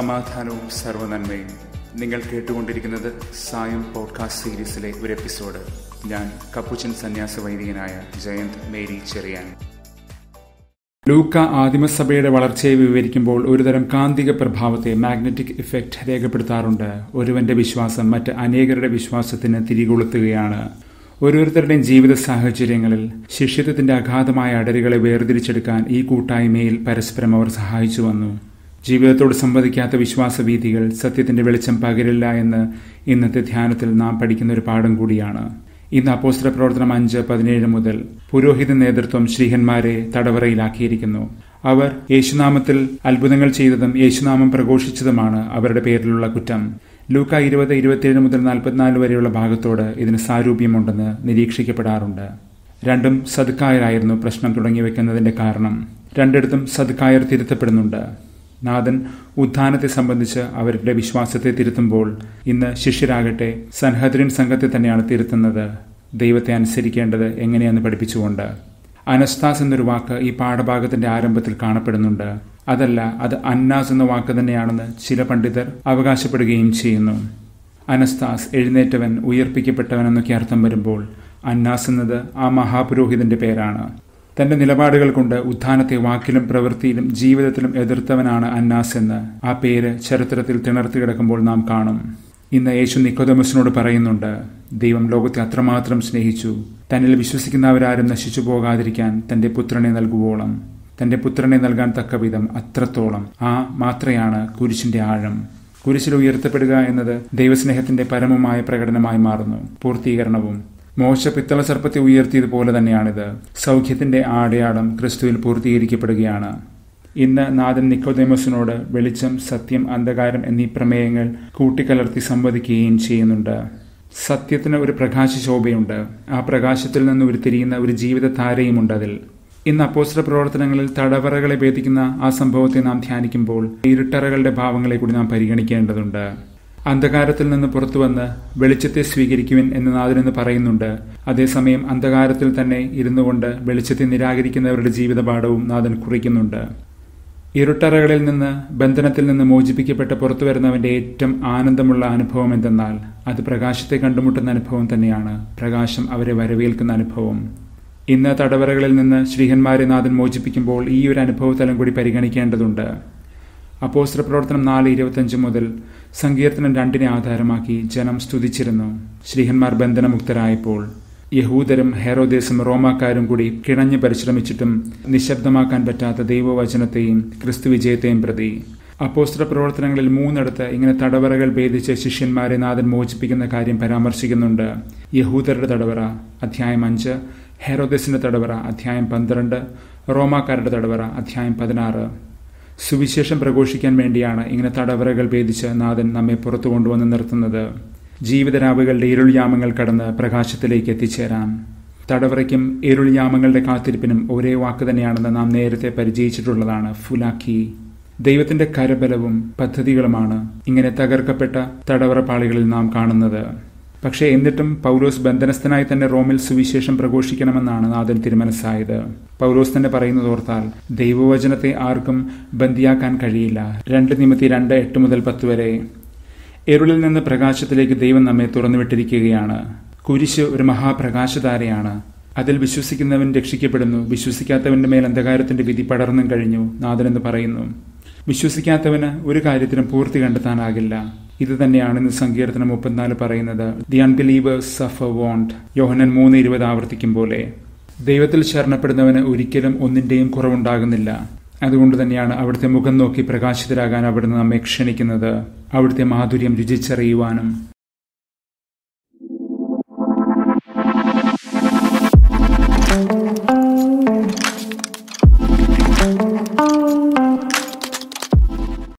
സമാധാനവും സർവ്വനന്മയും. നിങ്ങൾ കേട്ടുകൊണ്ടിരിക്കുന്നത് സായം പോഡ്കാസ്റ്റ് സീരീസിലെ ഒരു എപ്പിസോഡ്. ഞാൻ കപ്പുച്ചൻ സന്യാസ വൈദികനായ ജയന്ത് മേരി ചെറിയാൻ. ലൂക്ക ആദിമസഭയുടെ വളർച്ചയെ വിവരിക്കുമ്പോൾ ഒരുതരം കാന്തിക പ്രഭാവത്തെ, മാഗ്നറ്റിക് ഇഫക്റ്റ് രേഖപ്പെടുത്താറുണ്ട്. ഒരുവന്റെ വിശ്വാസം മറ്റ് അനേകരുടെ വിശ്വാസത്തിന് തിരികൊളുത്തുകയാണ്. ഓരോരുത്തരുടെയും ജീവിത സാഹചര്യങ്ങളിൽ ശിഷ്യത്വത്തിന്റെ അഗാധമായ അടരുകളെ വേർതിരിച്ചെടുക്കാൻ ഈ കൂട്ടായ്മയിൽ പരസ്പരം അവർ സഹായിച്ചു വന്നു. ജീവിതത്തോട് സംവദിക്കാത്ത വിശ്വാസവീഥികൾ സത്യത്തിന്റെ വെളിച്ചം പകരില്ല എന്ന് ഇന്നത്തെ ധ്യാനത്തിൽ നാം പഠിക്കുന്ന ഒരു പാഠം കൂടിയാണ്. ഇന്ന് അപ്പോസ്തല പ്രവർത്തനം 5:17 മുതൽ പുരോഹിത നേതൃത്വം ശ്രീഹന്മാരെ തടവറയിലാക്കിയിരിക്കുന്നു. അവർ യേശുനാമത്തിൽ അത്ഭുതങ്ങൾ ചെയ്തതും യേശുനാമം പ്രഘോഷിച്ചതുമാണ് അവരുടെ പേരിലുള്ള കുറ്റം. ലൂക്ക 20:27 മുതൽ 44 വരെയുള്ള ഭാഗത്തോട് ഇതിന് സാരൂപ്യമുണ്ടെന്ന് നിരീക്ഷിക്കപ്പെടാറുണ്ട്. രണ്ടും സദുക്കായരായിരുന്നു പ്രശ്നം തുടങ്ങി വെക്കുന്നതിന്റെ കാരണം. രണ്ടിടത്തും സദുക്കായർ തിരുത്തപ്പെടുന്നുണ്ട്. നാഥൻ ഉത്ഥാനത്തെ സംബന്ധിച്ച് അവരുടെ വിശ്വാസത്തെ തിരുത്തുമ്പോൾ ഇന്ന് ശിഷ്യരാകട്ടെ സൻഹദ്രിൻ സംഘത്തെ തന്നെയാണ് തിരുത്തുന്നത്, ദൈവത്തെ അനുസരിക്കേണ്ടത് എങ്ങനെയെന്ന് പഠിപ്പിച്ചുകൊണ്ട്. അനസ്താസ് എന്നൊരു വാക്ക് ഈ പാഠഭാഗത്തിന്റെ ആരംഭത്തിൽ കാണപ്പെടുന്നുണ്ട്. അതല്ല, അത് അന്നാസ് എന്ന വാക്ക് തന്നെയാണെന്ന് ചില പണ്ഡിതർ അവകാശപ്പെടുകയും ചെയ്യുന്നു. അനസ്താസ് എഴുന്നേറ്റവൻ, ഉയർപ്പിക്കപ്പെട്ടവൻ എന്നൊക്കെ അർത്ഥം വരുമ്പോൾ അന്നാസ് എന്നത് ആ മഹാപുരോഹിതന്റെ പേരാണ്. തന്റെ നിലപാടുകൾ കൊണ്ട് ഉത്ഥാനത്തെ വാക്കിലും പ്രവൃത്തിയിലും ജീവിതത്തിലും എതിർത്തവനാണ് അന്നാസ് എന്ന് ആ പേര് ചരിത്രത്തിൽ തിണർത്തി കിടക്കുമ്പോൾ നാം കാണും. ഇന്ന് യേശു നിക്കോദെമസിനോട് പറയുന്നുണ്ട്, ദൈവം ലോകത്തെ അത്രമാത്രം സ്നേഹിച്ചു, തന്നിൽ വിശ്വസിക്കുന്നവരാരും നശിച്ചു പോകാതിരിക്കാൻ തന്റെ പുത്രനെ നൽകുവോളം, തന്റെ പുത്രനെ നൽകാൻ തക്കവിധം അത്രത്തോളം. ആ മാത്രയാണ് കുരിശിന്റെ ആഴം. കുരിശിൽ ഉയർത്തപ്പെടുക എന്നത് ദൈവസ്നേഹത്തിന്റെ പരമമായ പ്രകടനമായി മാറുന്നു, പൂർത്തീകരണവും. മോശ പിത്തള സർപ്പത്തെ ഉയർത്തിയതുപോലെ തന്നെയാണിത്. സൗഖ്യത്തിന്റെ അടയാളം ക്രിസ്തുവിൽ പൂർത്തീകരിക്കപ്പെടുകയാണ്. ഇന്ന് നാഥൻ നിക്കോദേമസിനോട് വെളിച്ചം, സത്യം, അന്ധകാരം എന്നീ പ്രമേയങ്ങൾ കൂട്ടിക്കലർത്തി സംവദിക്കുകയും ചെയ്യുന്നുണ്ട്. സത്യത്തിന് ഒരു പ്രകാശശോഭയുണ്ട്. ആ പ്രകാശത്തിൽ നിന്ന് ഉരുത്തിരിയുന്ന ഒരു ജീവിതധാരയുമുണ്ട് അതിൽ. ഇന്ന് അപ്പോസ്തല പ്രവർത്തനങ്ങളിൽ തടവറകളെ ഭേദിക്കുന്ന ആ സംഭവത്തെ നാം ധ്യാനിക്കുമ്പോൾ ഇരുട്ടറകളുടെ ഭാവങ്ങളെ കൂടി നാം പരിഗണിക്കേണ്ടതുണ്ട്. അന്ധകാരത്തിൽ നിന്ന് പുറത്തുവന്ന് വെളിച്ചത്തെ സ്വീകരിക്കുവിൻ എന്ന് നാഥനെന്ന് പറയുന്നുണ്ട്. അതേസമയം അന്ധകാരത്തിൽ തന്നെ ഇരുന്നു കൊണ്ട് വെളിച്ചത്തെ നിരാകരിക്കുന്നവരുടെ ജീവിതപാഠവും നാഥൻ കുറിക്കുന്നുണ്ട്. ഇരുട്ടറകളിൽ നിന്ന്, ബന്ധനത്തിൽ നിന്ന് മോചിപ്പിക്കപ്പെട്ട് പുറത്തു വരുന്നവന്റെ ഏറ്റവും ആനന്ദമുള്ള അനുഭവം എന്തെന്നാൽ അത് പ്രകാശത്തെ കണ്ടുമുട്ടുന്ന അനുഭവം തന്നെയാണ്. പ്രകാശം അവരെ വരവേൽക്കുന്ന അനുഭവം. ഇന്ന് തടവറകളിൽ നിന്ന് ശ്രീഹന്മാരെ നാഥൻ മോചിപ്പിക്കുമ്പോൾ ഈ ഒരു അനുഭവതലം കൂടി പരിഗണിക്കേണ്ടതുണ്ട്. അപ്പോസ്തല പ്രവർത്തനം 4:25 മുതൽ സങ്കീർത്തനം 2 ആധാരമാക്കി ജനം സ്തുതിച്ചിരുന്നു. ശ്രീഹന്മാർ ബന്ധനമുക്തരായപ്പോൾ യഹൂദരും ഹെരോദേസും റോമാക്കാരും കൂടി കിണഞ്ഞു പരിശ്രമിച്ചിട്ടും നിശബ്ദമാക്കാൻ പറ്റാത്ത ദൈവവചനത്തെയും ക്രിസ്തു വിജയത്തെയും പ്രതി. അപ്പോസ്തല പ്രവർത്തനങ്ങളിൽ 3 ഇങ്ങനെ തടവറകൾ ഭേദിച്ച് ശിഷ്യന്മാരെ നാഥൻ മോചിപ്പിക്കുന്ന കാര്യം പരാമർശിക്കുന്നുണ്ട്. യഹൂദരുടെ തടവറ അധ്യായം 5, ഹെരോദേസിന്റെ തടവറ അധ്യായം 12, റോമാക്കാരുടെ തടവറ അധ്യായം 16. സുവിശേഷം പ്രഘോഷിക്കാൻ വേണ്ടിയാണ് ഇങ്ങനെ തടവറകൾ ഭേദിച്ച് നാഥൻ നമ്മെ പുറത്തു കൊണ്ടുവന്ന് നിർത്തുന്നത്. ജീവിതരാവുകളുടെ ഇരുൾയാമങ്ങൾ കടന്ന് പ്രകാശത്തിലേക്ക് എത്തിച്ചേരാൻ. തടവറയ്ക്കും ഇരുൾയാമങ്ങളുടെ കാത്തിരിപ്പിനും ഒരേ വാക്ക് തന്നെയാണെന്ന് നാം നേരത്തെ പരിചയിച്ചിട്ടുള്ളതാണ്, ഫുലാക്കി. ദൈവത്തിന്റെ കരബലവും പദ്ധതികളുമാണ് ഇങ്ങനെ തകർക്കപ്പെട്ട തടവറപ്പാളികളിൽ നാം കാണുന്നത്. പക്ഷേ എന്നിട്ടും പൗലോസ് ബന്ധനസ്ഥനായി തന്നെ റോമിൽ സുവിശേഷം പ്രഘോഷിക്കണമെന്നാണ് നാഥൻ തിരുമനസ്സായത്. പൗലോസ് തന്നെ പറയുന്നത് ഓർത്താൽ ദൈവവചനത്തെ ആർക്കും ബന്ദിയാക്കാൻ കഴിയില്ല. 2 തിമോത്തി 2:8 മുതൽ 10 വരെ. ഇരുളിൽ നിന്ന് പ്രകാശത്തിലേക്ക് ദൈവം നമ്മെ തുറന്നുവിട്ടിരിക്കുകയാണ്. കുരിശ് ഒരു മഹാപ്രകാശധാരയാണ്. അതിൽ വിശ്വസിക്കുന്നവൻ രക്ഷിക്കപ്പെടുന്നു, വിശ്വസിക്കാത്തവന്റെ മേൽ അന്ധകാരത്തിന്റെ വിധി പടർന്നും കഴിഞ്ഞു നാഥനെന്ന് പറയുന്നു. വിശ്വസിക്കാത്തവന് ഒരു കാര്യത്തിനും പൂർത്തി കണ്ടെത്താനാകില്ല. ഇത് തന്നെയാണ് ഇന്ന് സങ്കീർത്തനം 34 പറയുന്നത്, ദി അൺബിലീവേഴ്സ് സഫർ വോണ്ട്. യോഹന്നാൻ 3:20 ആവർത്തിക്കും പോലെ ദൈവത്തിൽ ശരണപ്പെടുന്നവന് ഒരിക്കലും ഒന്നിന്റെയും കുറവുണ്ടാകുന്നില്ല. അതുകൊണ്ട് തന്നെയാണ് അവിടുത്തെ മുഖം നോക്കി പ്രകാശിതരാകാൻ അവിടുന്ന് നമ്മെ ക്ഷണിക്കുന്നത്, അവിടുത്തെ മാധുര്യം രുചിച്ചറിയുവാനും.